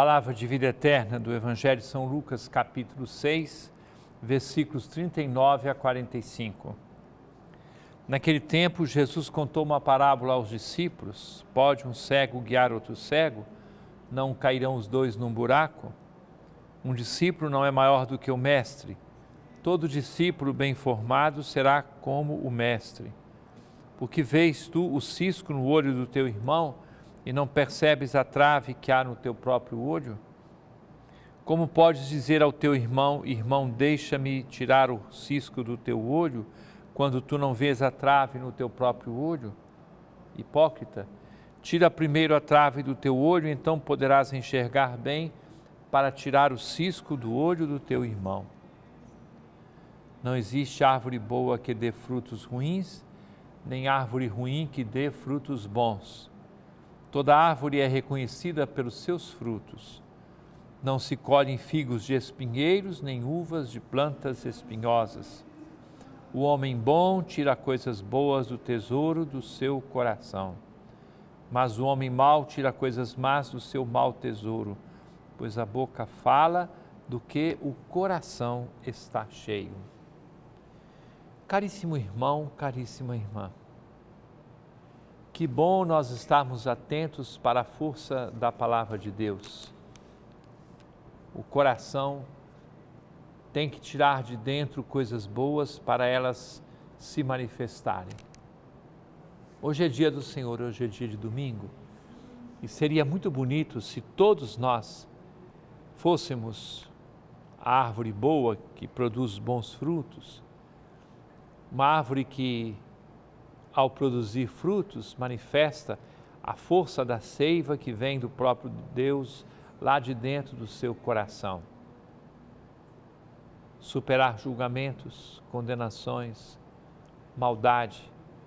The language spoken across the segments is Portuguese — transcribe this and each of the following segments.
Palavra de vida eterna do Evangelho de São Lucas, capítulo 6, versículos 39 a 45. Naquele tempo, Jesus contou uma parábola aos discípulos: pode um cego guiar outro cego? Não cairão os dois num buraco? Um discípulo não é maior do que o mestre. Todo discípulo bem formado será como o mestre. Porque vês tu o cisco no olho do teu irmão e não percebes a trave que há no teu próprio olho? Como podes dizer ao teu irmão: irmão, deixa-me tirar o cisco do teu olho, quando tu não vês a trave no teu próprio olho? Hipócrita, tira primeiro a trave do teu olho, então poderás enxergar bem para tirar o cisco do olho do teu irmão. Não existe árvore boa que dê frutos ruins, nem árvore ruim que dê frutos bons. Toda árvore é reconhecida pelos seus frutos. Não se colhem figos de espinheiros, nem uvas de plantas espinhosas. O homem bom tira coisas boas do tesouro do seu coração, mas o homem mau tira coisas más do seu mau tesouro, pois a boca fala do que o coração está cheio. Caríssimo irmão, caríssima irmã, que bom nós estarmos atentos para a força da palavra de Deus. O coração tem que tirar de dentro coisas boas para elas se manifestarem. Hoje é dia do Senhor, hoje é dia de domingo, e seria muito bonito se todos nós fôssemos a árvore boa que produz bons frutos, uma árvore que, ao produzir frutos, manifesta a força da seiva que vem do próprio Deus lá de dentro do seu coração. Superar julgamentos, condenações, maldade.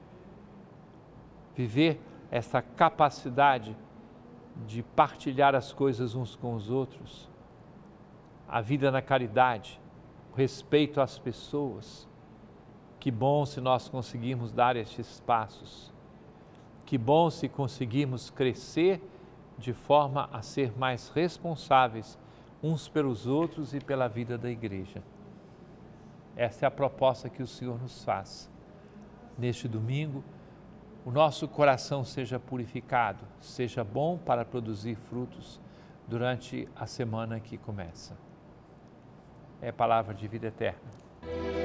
Viver essa capacidade de partilhar as coisas uns com os outros. A vida na caridade, o respeito às pessoas. Que bom se nós conseguirmos dar estes passos. Que bom se conseguirmos crescer de forma a ser mais responsáveis uns pelos outros e pela vida da igreja. Essa é a proposta que o Senhor nos faz. Neste domingo, o nosso coração seja purificado, seja bom para produzir frutos durante a semana que começa. É a palavra de vida eterna.